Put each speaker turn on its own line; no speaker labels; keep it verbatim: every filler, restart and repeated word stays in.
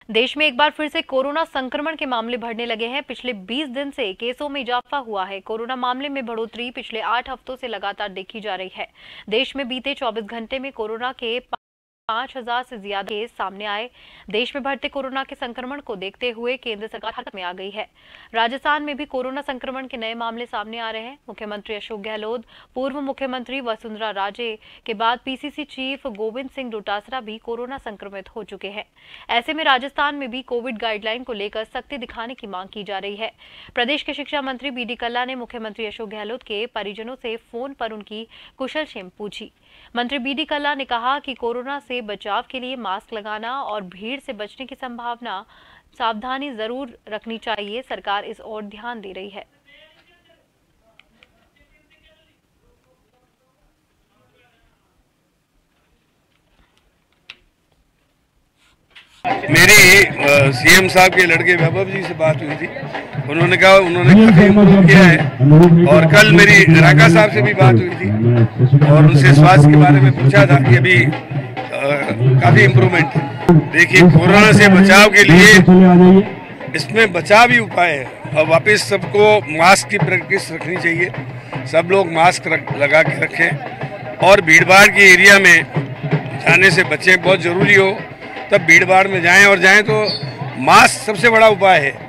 देश में एक बार फिर से कोरोना संक्रमण के मामले बढ़ने लगे हैं। पिछले बीस दिन से केसों में इजाफा हुआ है। कोरोना मामले में बढ़ोतरी पिछले आठ हफ्तों से लगातार देखी जा रही है। देश में बीते चौबीस घंटे में कोरोना के पांच हजार से ज्यादा केस सामने आए। देश में बढ़ते कोरोना के संक्रमण को देखते हुए केंद्र सरकार हरकत में आ गई है। राजस्थान में भी कोरोना संक्रमण के नए मामले सामने आ रहे हैं। मुख्यमंत्री अशोक गहलोत, पूर्व मुख्यमंत्री वसुंधरा राजे के बाद पीसीसी चीफ गोविंद सिंह डोटासरा भी कोरोना संक्रमित हो चुके हैं। ऐसे में राजस्थान में भी कोविड गाइडलाइन को लेकर सख्ती दिखाने की मांग की जा रही है। प्रदेश के शिक्षा मंत्री बी डी कल्ला ने मुख्यमंत्री अशोक गहलोत के परिजनों से फोन पर उनकी कुशलक्षेम पूछी। मंत्री बी डी कल्ला ने कहा कि कोरोना से बचाव के लिए मास्क लगाना और भीड़ से बचने की संभावना सावधानी जरूर रखनी चाहिए। सरकार इस ओर ध्यान दे रही है।
मेरी सीएम साहब के लड़के वैभव जी से बात हुई थी। उन्होंने कहा उन्होंने काफी इम्प्रूव किया है। और कल मेरी राका साहब से भी बात हुई थी और उनसे स्वास्थ्य के बारे में पूछा था कि अभी काफी इम्प्रूवमेंट है। देखिए, कोरोना से बचाव के लिए इसमें बचाव ही उपाय है। और वापस सबको मास्क की प्रैक्टिस रखनी चाहिए। सब लोग मास्क लगा के रखें और भीड़ भाड़ के एरिया में जाने से बचें। बहुत जरूरी हो तब भीड़ भाड़ में जाएं और जाएं तो मास्क सबसे बड़ा उपाय है।